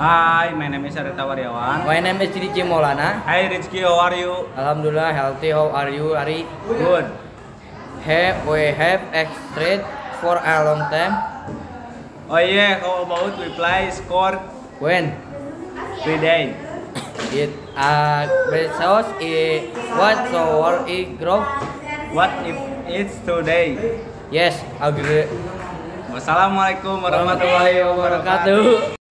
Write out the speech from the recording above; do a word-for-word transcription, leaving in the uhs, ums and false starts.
Hi, my name is Arita Waryawan. My name is Rizky Maulana. Hi Rizky, how are you? Alhamdulillah healthy. How are you, Ari? Good. Hey, we have extracted for a long time. Oh yeah, how about we play score When today? it uh sauce is what sour egg group? What if it's today? Yes, agree. Wassalamualaikum warahmatullahi Warahmatullahi wabarakatuh. wabarakatuh.